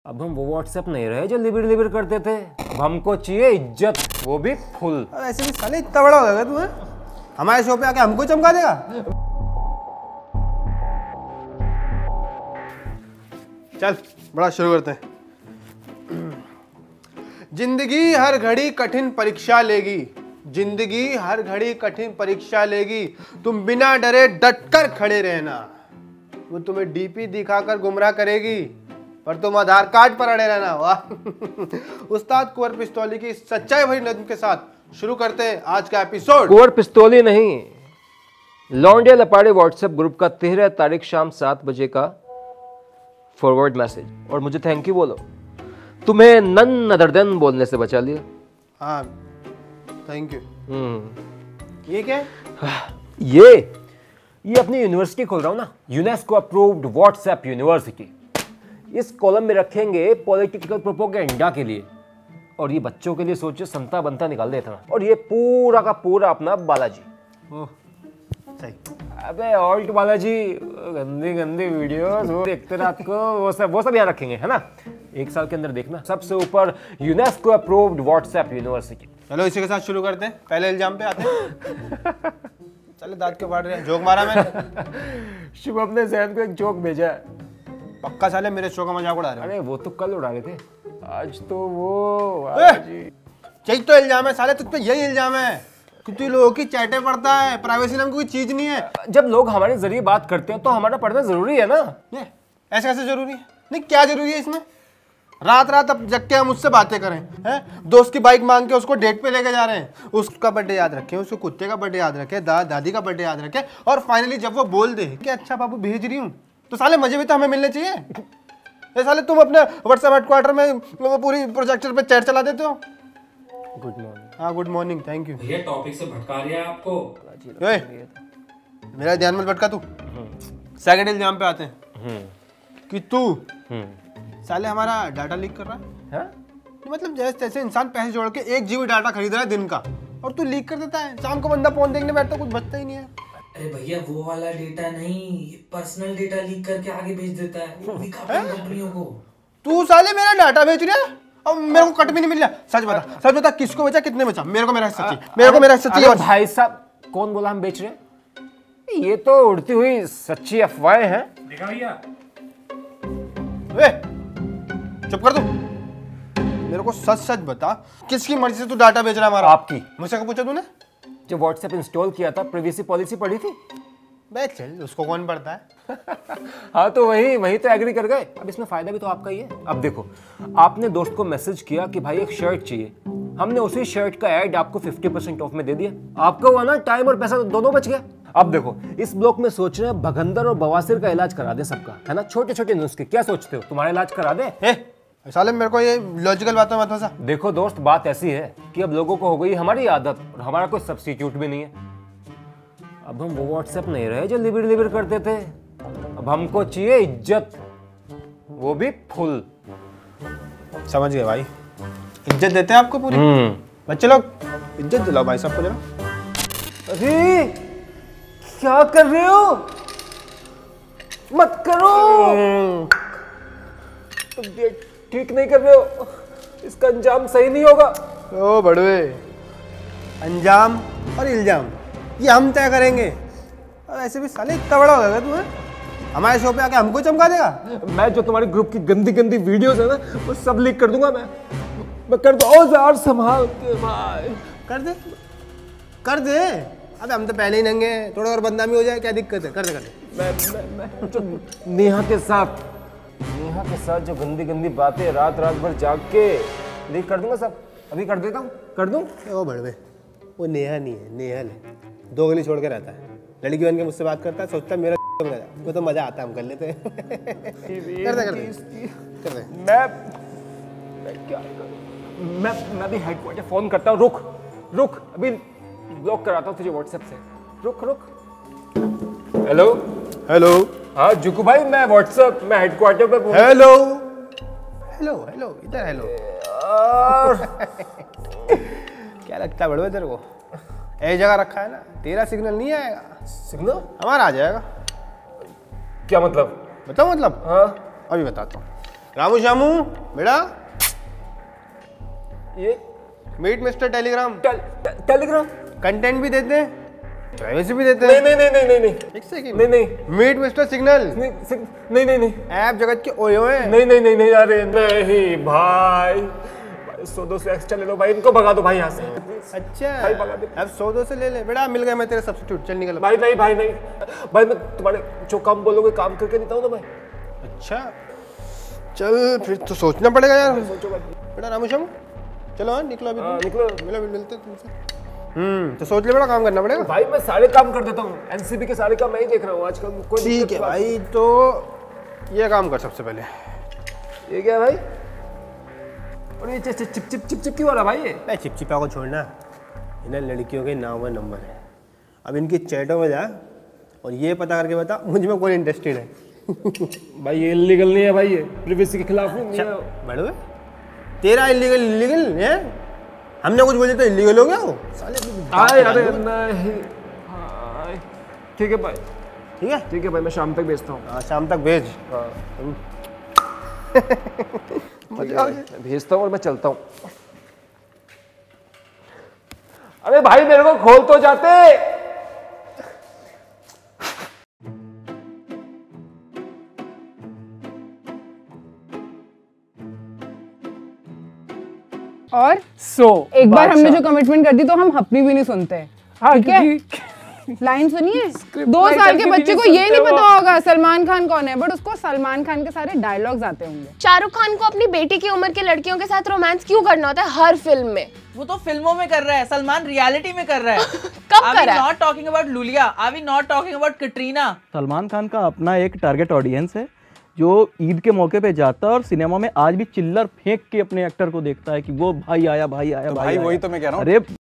अब हम वो व्हाट्सएप नहीं रहे जो लिबिर लिबिर करते थे। अब हमको चाहिए इज्जत, वो भी फुल। ऐसे भी साले इतना बड़ा हो गया तू है? हमारे शो पे आके हमको चमका देगा? चल बड़ा शुरू करते हैं। जिंदगी हर घड़ी कठिन परीक्षा लेगी, जिंदगी हर घड़ी कठिन परीक्षा लेगी, तुम बिना डरे डटकर खड़े रहना। वो तुम्हें डीपी दिखाकर गुमराह करेगी पर तुम आधार कार्ड पर अड़े रहना। वाह। उस्ताद कुंवर पिस्तौली की सच्चाई भरी नज़्म के साथ शुरू करते हैं आज का एपिसोड। कुंवर पिस्तौली नहीं, लौंडिया लपाड़े व्हाट्सएप ग्रुप का 13 तारीख शाम 7 बजे का फॉरवर्ड मैसेज। और मुझे थैंक यू बोलो, तुम्हें नन नदरदन बोलने से बचा लिया। हाँ थैंक यू। ये क्या है? ये अपनी यूनिवर्सिटी खोल रहा हूँ ना, यूनेस्को अप्रूव्ड व्हाट्सएप यूनिवर्सिटी। इस कॉलम में रखेंगे पॉलिटिकल प्रोपोगेंडा के लिए, और ये बच्चों के लिए सोचिए संता बनता निकाल देता ना। और ये पूरा का पूरा अपना बालाजी। ओह सही। अबे ऑल्ट बालाजी, गंदी गंदी वीडियोस वो देखते रात को, वो सब यहाँ रखेंगे, है ना। 1 साल के अंदर देखना सबसे ऊपर यूनेस्को अप्रूव्ड व्हाट्सएप यूनिवर्सिटी। चलो इसी के साथ शुरू करते हैं, पहले इल्जाम पे आते हैं। चलो दांत क्यों फाड़ रहे हैं? जोक मारा मैंने। शुभम ने जैन को एक जोक भेजा है। पक्का साले मेरे शो का मजाक उड़ा रहे हो? अरे वो तो कल उड़ा रहे थे, आज तो वो यही तो इल्जाम है साले, तुझ पे यही इल्जाम है कि तू लोगों की चैटें पढ़ता है। प्राइवेसी नाम की कोई चीज नहीं है। जब लोग हमारे जरिए बात करते हैं तो हमारा पढ़ना जरूरी है ना। ऐसे कैसे जरूरी है? नहीं क्या जरूरी है इसमें? रात रात अब जग के हम उससे बातें करें हैं? दोस्त की बाइक मांग के उसको डेट पे लेके जा रहे हैं, उसका बर्थडे याद रखें, उसको कुत्ते का बर्थडे याद रखें, दादी का बर्थडे याद रखें, और फाइनली जब वो बोल दे कि अच्छा बाबू भेज रही हूँ, तो साले मजे भी तो हमें मिलने चाहिए। ये साले तुम अपने व्हाट्सएप हेडक्वार्टर में पूरी प्रोजेक्टर पे चैट चला देते हो। Good morning. हाँ गुड मॉर्निंग, थैंक यू। भैया टॉपिक से भटका रहा है आपको। मेरा ध्यान मत भटका तू। सेकंड इल्जाम पे आते हैं कि तू साले हमारा डाटा लीक कर रहा है। मतलब जैसे तैसे इंसान पैसे जोड़ के 1 GB डाटा खरीद रहा है दिन का, और तू लीक कर देता है। शाम को बंदा फोन देखने बैठता, कुछ बचता ही नहीं है। अरे भैया वो वाला डेटा नहीं, ये पर्सनल डेटा लीक करके आगे भेज देता है, वो भी काफी कंपनियों को। तू साले मेरा डाटा बेच रहा है और मेरे को कट भी नहीं मिल रहा। सच बता किसको बेचा, कितने बेचा? मेरे को मेरा हिस्सा चाहिए, मेरे को मेरा हिस्सा चाहिए। भाई साहब कौन बोला हम बेच रहे हैं? ये तो उड़ती हुई सच्ची अफवाहें हैं। देखा भैया? चुप कर तू। मेरे को सच सच बता, किसकी मर्जी से तू डाटा बेच रहा है हमारा? आपकी। मुझसे क्या पूछा तूने? जब व्हाट्सएप इंस्टॉल किया था प्राइवेसी पॉलिसी पढ़ी थी? बे चल, उसको कौन पढ़ता है? हाँ तो वही तो एग्री कर गए। अब इसमें फायदा भी तो आपका ही है। अब देखो, आपने दोस्त को मैसेज किया कि भाई एक शर्ट चाहिए, हमने उसी शर्ट का ऐड आपको 50% ऑफ में दे दिया। आपका हुआ ना टाइम और पैसा दोनों बच गया। अब देखो इस ब्लॉक में सोच रहे हैं भगंदर और बवासीर का इलाज करा दे सबका, है ना। छोटे छोटे नुस्खे, क्या सोचते हो तुम्हारा इलाज करा दे? साले मेरे को ये लॉजिकल बातें मत फंसा। देखो दोस्त, बात ऐसी है कि अब लोगों को हो गई हमारी आदत, और हमारा कोई सब्स्टिट्यूट भी नहीं है। अब हम वो व्हाट्सएप नहीं रहे जो लिबिर लिबिर करते थे। अब हमको चाहिए इज्जत, वो भी फुल। समझ गए भाई, इज्जत देते हैं आपको पूरी। बच्चे लोग इज्जत दिलाओ भाई साहब को जरा। अरे क्या कर रहे हो? मत करो, तुम ठीक नहीं कर रहे हो, इसका अंजाम सही नहीं होगा। ओ बड़वे, अंजाम और इल्जाम ये हम तय करेंगे। ऐसे भी साले इतना बड़ा हो गया तू है? हमारे शो पे आके हमको चमका देगा? मैं जो तुम्हारे ग्रुप की गंदी गंदी वीडियोस है ना, वो सब लीक कर दूंगा। मैं कर दो। औजार संभाल के भाई। कर दे। अबे हम तो पहले ही नंगे हैं, थोड़ा और बदनामी हो जाए क्या दिक्कत है? कर दे। मैं जो नेहा के साथ जो गंदी गंदी बातें रात भर जाग के लीक कर दूंगा सब। अभी कर देता हूँ, कर दूं। वो बड़वे, वो नेहा नहीं है, नेहल है। 2 गली छोड़ के रहता है, लड़की बन के मुझसे बात करता है, सोचता है मेरा वो तो मजा आता है, हम कर लेते हैं। कर दे। मैं भी हेडक्वार्टर फोन करता हूँ। रुक अभी ब्लॉक कराता हूँ तुझे व्हाट्सएप से। रुक। हेलो। हाँ जुकू भाई, मैं व्हाट्सएप में हेडक्वार्टर पे। हेलो इधर हेलो। क्या लगता है बड़वे तेरे को? एक जगह रखा है ना, तेरा सिग्नल नहीं आएगा। सिग्नल हमारा आ जाएगा। क्या मतलब? बताओ मतलब? हाँ अभी बताता हूँ। रामू शामू बेटा ये meet mister Telegram. Telegram content भी देते हैं, प्राइवेसी भी देते नहीं हैं। नहीं नहीं नहीं नहीं नहीं एक सेकंड। नहीं नहीं मीट मिस्टर सिग्नल। नहीं नहीं नहीं ऐप जगत के ओयो है। नहीं नहीं नहीं नहीं अरे नहीं भाई 100-200 एक्स्ट्रा ले लो भाई, इनको भगा दो भाई यहाँ से। अच्छा भाई भगा दे। अब 100-200 से ले ले बेटा, मिल गया मैं तेरा सब्स्टिट्यूट, चल निकल। भाई नहीं भाई नहीं भाई, मैं तुम्हारे जो काम बोलोगे काम करके देता हूँ ना भाई। अच्छा चल फिर तो सोचना पड़ेगा यार। सोचो भाई। बेटा रामू शामू चलो हाँ निकलो अभी। निकलो मिलते हैं तुमसे। तो सोच ले बेटा, काम करना पड़ेगा भाई, मैं सारे काम कर देता हूँ, एनसीबी के सारे काम मैं ही देख रहा हूँ आजकल। कोई ठीक है भाई, तो ये काम कर सबसे पहले। ये क्या है भाई? और ये चिप चिप चिप चिप चिप क्यों वाला भाई? ये नहीं चिपचिपा को छोड़ना, इन्हें लड़कियों के नाम व नंबर है। अब इनकी चैटों में जा और ये पता करके बता मुझ में कौन इंटरेस्टेड है। भाई ये इलीगल नहीं है भाई, ये प्राइवेसी के खिलाफ नहीं है। बड़े तेरा इलीगल है, हमने कुछ बोले तो इलीगल हो गया वो साले। आए अरे नहीं। ठीक है भाई, ठीक है भाई, मैं शाम तक भेजता हूँ। हाँ शाम तक भेज। मैं भेजता हूँ और मैं चलता हूँ। अरे भाई मेरे को खोल तो जाते। और एक बार हमने जो कमिटमेंट कर दी तो हम अपनी भी नहीं सुनते। ठीक है, लाइन सुनिए। 2 साल के बच्चे को ये नहीं पता होगा सलमान खान कौन है, बट उसको सलमान खान के सारे डायलॉग्स आते होंगे। शाहरुख खान को अपनी बेटी की उम्र के लड़कियों के साथ रोमांस क्यों करना होता है हर फिल्म में? वो तो फिल्मों में कर रहा है, सलमान रियलिटी में कर रहा है। कब कर रहा है? Not talking about Iulia, are we not talking about Katrina. Salman Khan का अपना एक टारगेट ऑडियंस है जो ईद के मौके पे जाता है और सिनेमा में आज भी चिल्लर फेंक के अपने एक्टर को देखता है कि वो भाई आया भाई आया। तो भाई वही तो मैं कह रहा हूँ। अरे